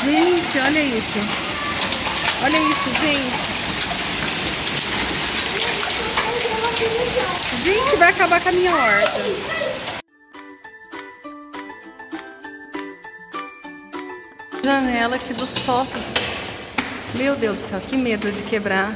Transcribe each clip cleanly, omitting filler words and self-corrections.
Gente, olha isso. Olha isso, gente. Gente, vai acabar com a minha horta. Janela aqui do sótão. Meu Deus do céu, que medo de quebrar.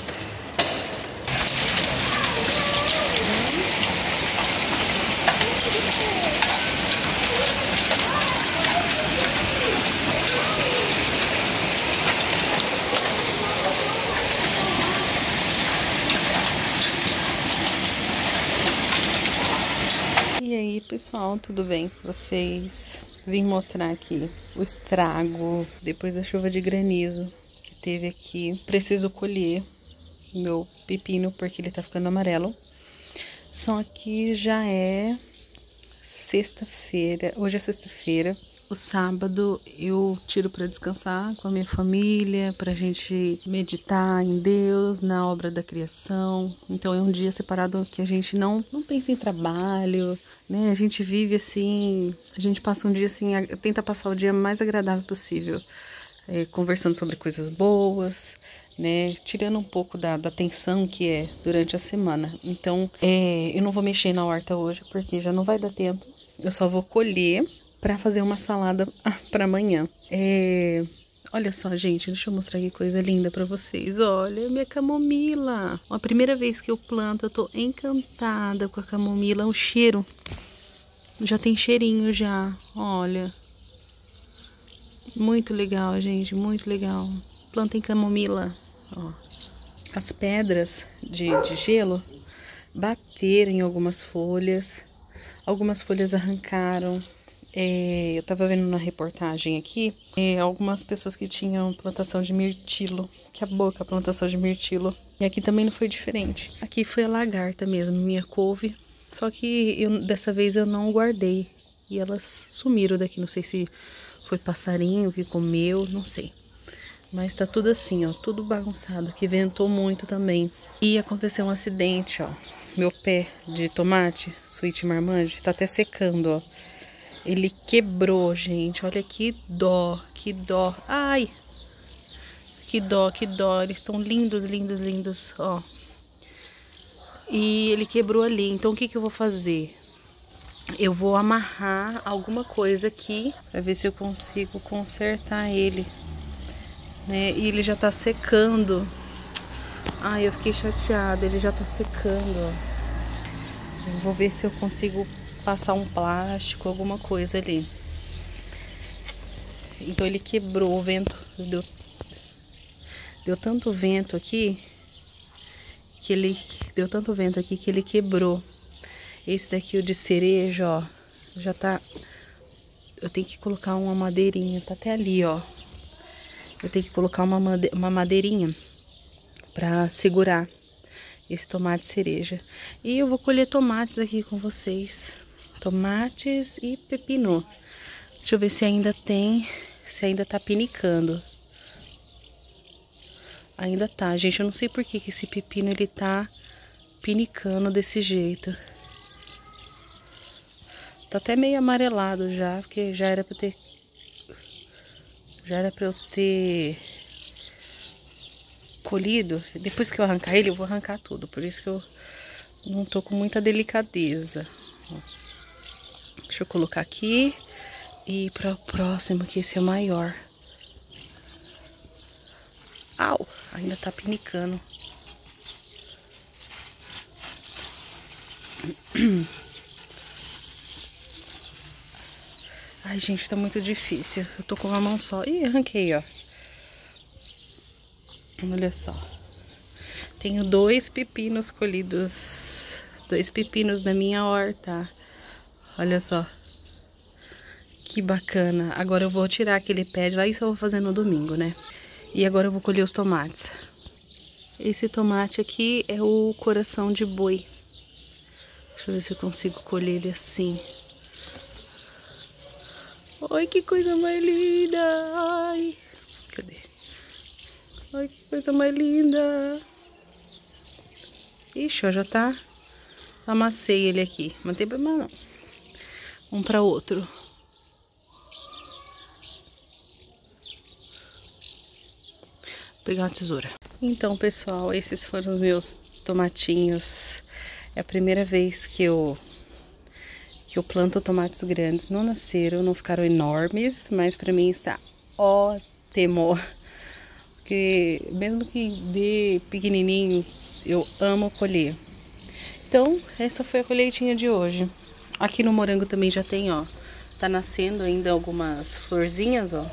E aí, pessoal, tudo bem com vocês? Vim mostrar aqui o estrago depois da chuva de granizo que teve aqui. Preciso colher meu pepino porque ele tá ficando amarelo. Só que já é sexta-feira. Hoje é sexta-feira. O sábado eu tiro para descansar com a minha família, pra gente meditar em Deus, na obra da criação. Então é um dia separado que a gente não pensa em trabalho, né? A gente vive assim, a gente passa um dia assim, tenta passar o dia mais agradável possível, conversando sobre coisas boas, né? Tirando um pouco da tensão que é durante a semana. Então eu não vou mexer na horta hoje porque já não vai dar tempo. Eu só vou colher para fazer uma salada para amanhã. Olha só, gente, deixa eu mostrar que coisa linda para vocês. Olha, minha camomila. A primeira vez que eu planto, eu tô encantada com a camomila. O cheiro, já tem cheirinho já, olha. Muito legal, gente, muito legal. Plantem camomila, ó. As pedras de gelo bateram em algumas folhas arrancaram. Eu tava vendo na reportagem aqui, algumas pessoas que tinham plantação de mirtilo, acabou com a plantação de mirtilo. E aqui também não foi diferente. Aqui foi a lagarta mesmo, minha couve. Só que dessa vez eu não guardei. E elas sumiram daqui, não sei se foi passarinho que comeu, não sei. Mas tá tudo assim, ó, tudo bagunçado, que ventou muito também. E aconteceu um acidente, ó. Meu pé de tomate, Sweet Marmande, tá até secando, ó. Ele quebrou, gente. Olha que dó, que dó. Ai! Que dó, que dó. Eles estão lindos, lindos, lindos, ó. E ele quebrou ali. Então, o que que eu vou fazer? Eu vou amarrar alguma coisa aqui pra ver se eu consigo consertar ele, né? E ele já tá secando. Ai, eu fiquei chateada. Ele já tá secando, ó. Eu vou ver se eu consigo passar um plástico, alguma coisa ali. Então ele quebrou, o vento deu tanto vento aqui que ele deu tanto vento aqui que ele quebrou. Esse daqui, o de cereja, ó, já tá. Eu tenho que colocar uma madeirinha, tá até ali, ó. Eu tenho que colocar uma madeirinha pra segurar esse tomate cereja. E eu vou colher tomates aqui com vocês. Tomates e pepino. Deixa eu ver se ainda tem, se ainda tá pinicando. Ainda tá, gente. Eu não sei por que esse pepino ele tá pinicando desse jeito. Tá até meio amarelado já, porque já era pra eu ter colhido. Depois que eu arrancar ele, eu vou arrancar tudo. Por isso que eu não tô com muita delicadeza. Deixa eu colocar aqui e para o próximo, que esse é o maior. Au, ainda tá pinicando. Ai, gente, tá muito difícil. Eu tô com uma mão só. Ih, arranquei, ó. Olha só. Tenho 2 pepinos colhidos. 2 pepinos da minha horta. Olha só. Que bacana. Agora eu vou tirar aquele pé de lá. Isso eu vou fazer no domingo, né? E agora eu vou colher os tomates. Esse tomate aqui é o coração de boi. Deixa eu ver se eu consigo colher ele assim. Ai, que coisa mais linda. Ai. Cadê? Ai, que coisa mais linda. Ixi, ó, já tá. Amassei ele aqui. Não tem problema não. Um para outro. pegar uma tesoura. Então, pessoal, esses foram os meus tomatinhos. É a primeira vez que eu planto tomates grandes. Não nasceram, não ficaram enormes, mas pra mim está ótimo. Porque mesmo que dê pequenininho, eu amo colher. Então, essa foi a colheitinha de hoje. Aqui no morango também já tem, ó. Tá nascendo ainda algumas florzinhas, ó.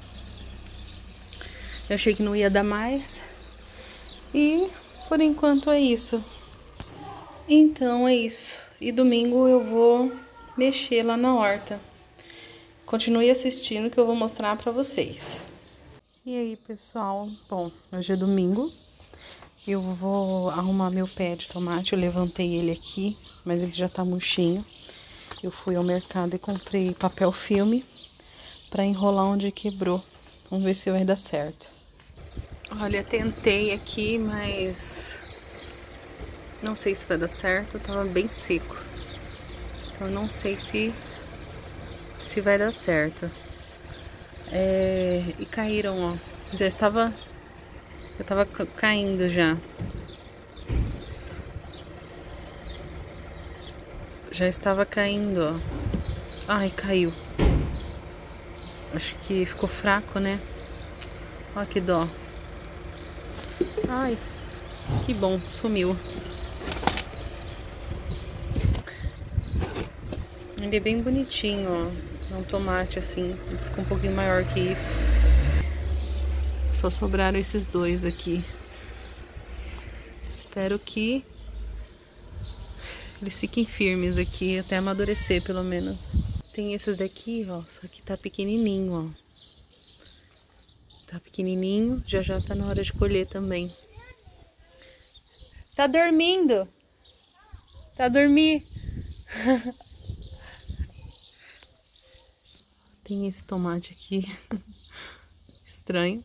Eu achei que não ia dar mais. E por enquanto é isso. Então é isso. E domingo eu vou mexer lá na horta. Continue assistindo que eu vou mostrar pra vocês. E aí, pessoal? Bom, hoje é domingo. Eu vou arrumar meu pé de tomate. Eu levantei ele aqui, mas ele já tá murchinho. Eu fui ao mercado e comprei papel filme pra enrolar onde quebrou. Vamos ver se vai dar certo. Olha, tentei aqui, mas não sei se vai dar certo. Tava bem seco. Então não sei se vai dar certo. E caíram, ó. Já estava caindo já. Já estava caindo, ó. Ai, caiu. Acho que ficou fraco, né? Ó, que dó. Ai, que bom, sumiu. Ele é bem bonitinho, ó. É um tomate assim, fica um pouquinho maior que isso. Só sobraram esses dois aqui. Espero que eles fiquem firmes aqui até amadurecer, pelo menos. Tem esses daqui, ó, só que tá pequenininho, ó. Tá pequenininho, já tá na hora de colher também. Tá dormindo? Tá dormindo? Tem esse tomate aqui, estranho.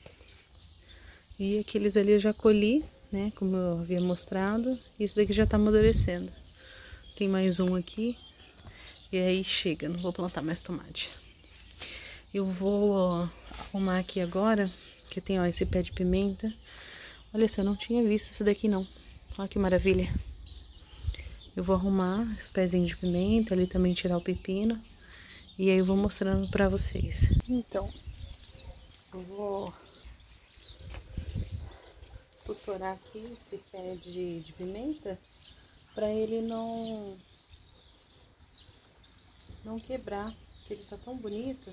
E aqueles ali eu já colhi, né, como eu havia mostrado. E esse daqui já tá amadurecendo. Tem mais um aqui. E aí chega, não vou plantar mais tomate. Eu vou arrumar aqui agora, que tem, ó, esse pé de pimenta. Olha só, eu não tinha visto isso daqui não. Olha que maravilha. Eu vou arrumar os pezinhos de pimenta, ali também tirar o pepino. E aí eu vou mostrando pra vocês. Então, eu vou tutorar aqui esse pé de pimenta pra ele não quebrar, porque ele tá tão bonito.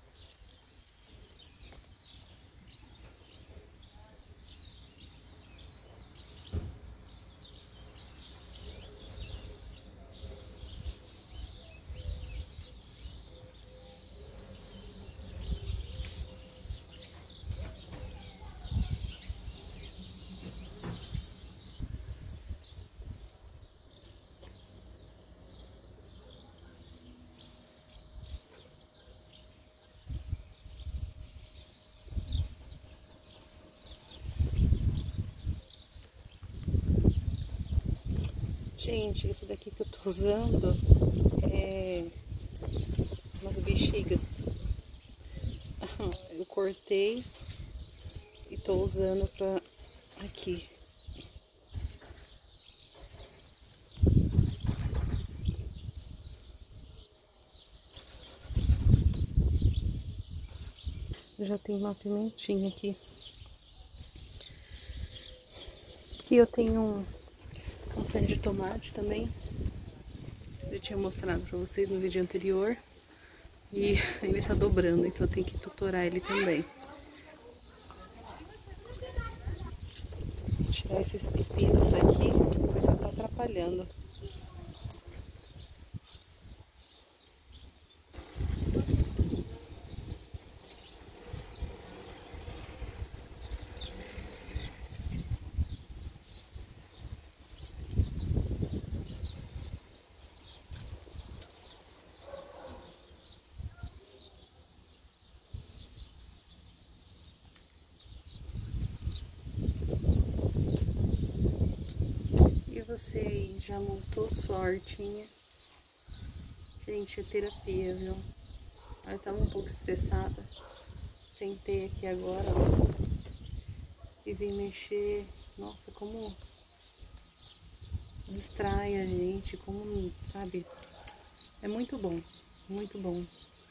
Gente, esse daqui que eu tô usando é umas bexigas. Eu cortei e tô usando pra aqui. Já tem uma pimentinha aqui. Aqui eu tenho um pé de tomate também. Eu tinha mostrado pra vocês no vídeo anterior. E ele tá dobrando, então eu tenho que tutorar ele também. Vou tirar esses pepinos daqui, porque só tá atrapalhando. E você aí, já montou sua hortinha? Gente, é terapia, viu? Eu tava um pouco estressada. Sentei aqui agora, ó. que vem mexer. Nossa, como distrai a gente, como, sabe? É muito bom, muito bom.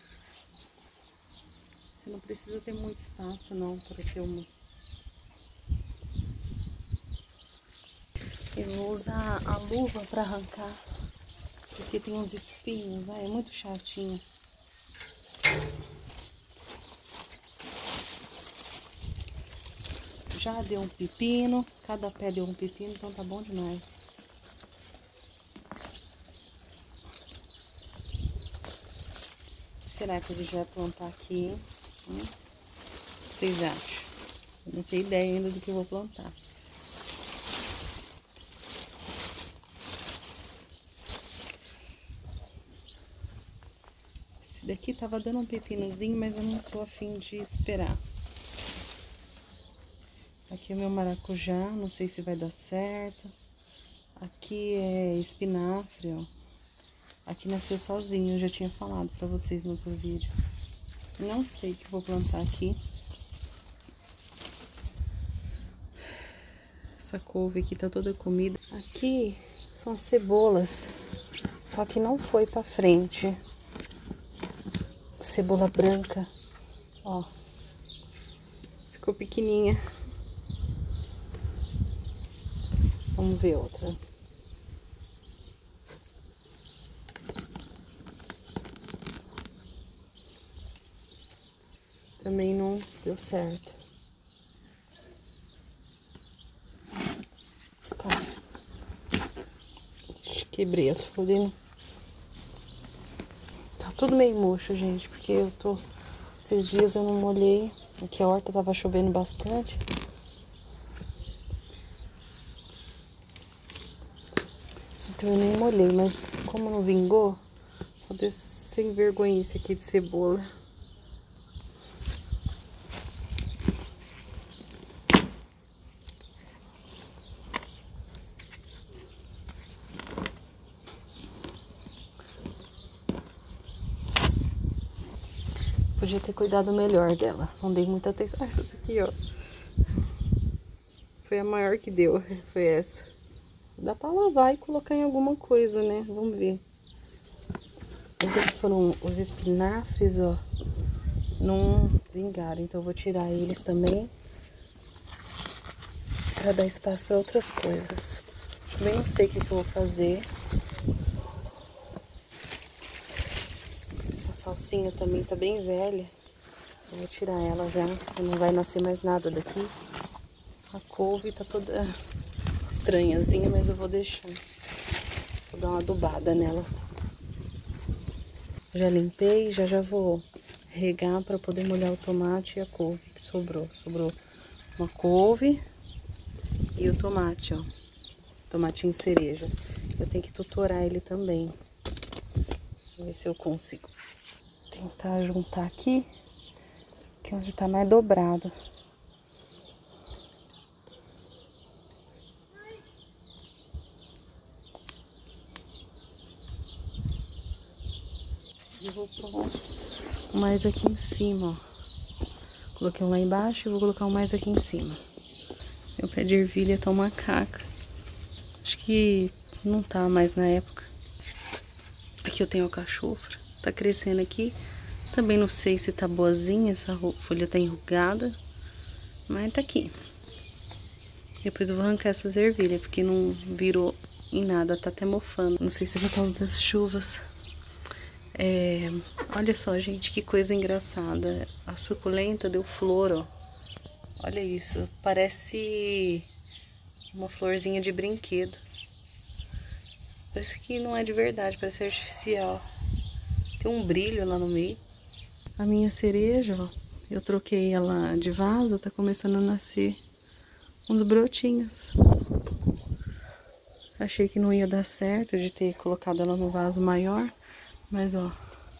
Você não precisa ter muito espaço não para ter uma. Eu vou usar a luva para arrancar, porque tem uns espinhos, é muito chatinho. Já deu um pepino, cada pé deu um pepino, então tá bom demais. Será que a gente vai plantar aqui? O que vocês acham? Eu não tenho ideia ainda do que eu vou plantar. Esse daqui tava dando um pepinozinho, mas eu não tô a fim de esperar. Aqui é o meu maracujá, não sei se vai dar certo. Aqui é espinafre, ó. Aqui nasceu sozinho, eu já tinha falado pra vocês no outro vídeo. Não sei o que eu vou plantar aqui. Essa couve aqui tá toda comida. Aqui são as cebolas, só que não foi pra frente. Cebola branca, ó. Ficou pequenininha. Vamos ver outra. Também não deu certo. Quebrei as folhas. Tá tudo meio murcho, gente, porque eu tô... Esses dias eu não molhei. Aqui a horta tava chovendo bastante. Então eu nem molhei, mas como não vingou, vou deixar sem vergonhice aqui de cebola. Podia ter cuidado melhor dela. Não dei muita atenção. Ah, essa aqui, ó. Foi a maior que deu. Foi essa. Dá pra lavar e colocar em alguma coisa, né? Vamos ver. Esses aqui foram os espinafres, ó. Não vingaram. Então eu vou tirar eles também. Pra dar espaço pra outras coisas. Também não sei o que eu vou fazer. Salsinha também tá bem velha. Eu vou tirar ela já, não vai nascer mais nada daqui. A couve tá toda estranhazinha, mas eu vou deixar. Vou dar uma adubada nela. Já limpei, já vou regar para poder molhar o tomate e a couve que sobrou. Sobrou uma couve e o tomate, ó. Tomatinho cereja. Eu tenho que tutorar ele também. Vou ver se eu consigo. Tentar juntar aqui, que é onde tá mais dobrado. Eu vou pôr mais aqui em cima, ó. Coloquei um lá embaixo e vou colocar um mais aqui em cima. Meu pé de ervilha tá uma caca. Acho que não tá mais na época. Aqui eu tenho alcachofra. Tá crescendo aqui. Também não sei se tá boazinha, essa folha tá enrugada. Mas tá aqui. Depois eu vou arrancar essas ervilhas, porque não virou em nada, tá até mofando. Não sei se é por causa das chuvas. Olha só, gente, que coisa engraçada. A suculenta deu flor, ó. Olha isso, parece uma florzinha de brinquedo. Parece que não é de verdade, parece artificial. Tem um brilho lá no meio. A minha cereja, ó, eu troquei ela de vaso, tá começando a nascer uns brotinhos. Achei que não ia dar certo de ter colocado ela no vaso maior, mas ó,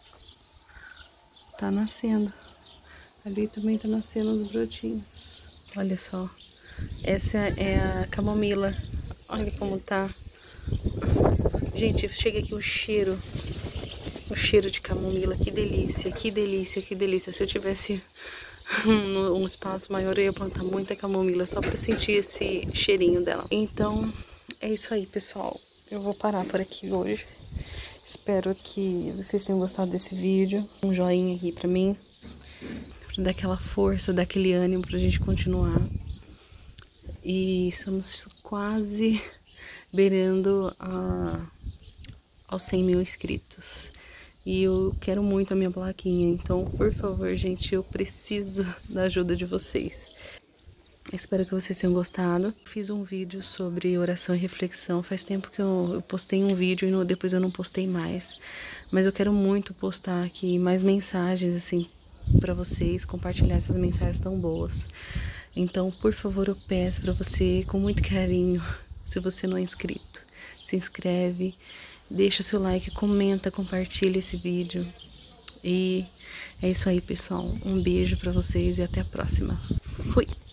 tá nascendo. Ali também tá nascendo uns brotinhos. Olha só, essa é a camomila. Olha como tá. Gente, chega aqui o cheiro de camomila, que delícia, que delícia, que delícia. Se eu tivesse num espaço maior, eu ia plantar muita camomila só pra sentir esse cheirinho dela. Então, é isso aí, pessoal. Eu vou parar por aqui hoje. Espero que vocês tenham gostado desse vídeo. Um joinha aqui pra mim, pra dar aquela força, dar aquele ânimo pra gente continuar. E estamos quase beirando aos 100 mil inscritos. E eu quero muito a minha plaquinha, então, por favor, gente, eu preciso da ajuda de vocês. Espero que vocês tenham gostado. Fiz um vídeo sobre oração e reflexão. Faz tempo que eu postei um vídeo e depois eu não postei mais. Mas eu quero muito postar aqui mais mensagens, assim, pra vocês, compartilhar essas mensagens tão boas. Então, por favor, eu peço pra você, com muito carinho, se você não é inscrito, se inscreve, deixa seu like, comenta, compartilha esse vídeo. E é isso aí, pessoal. Um beijo pra vocês e até a próxima. Fui!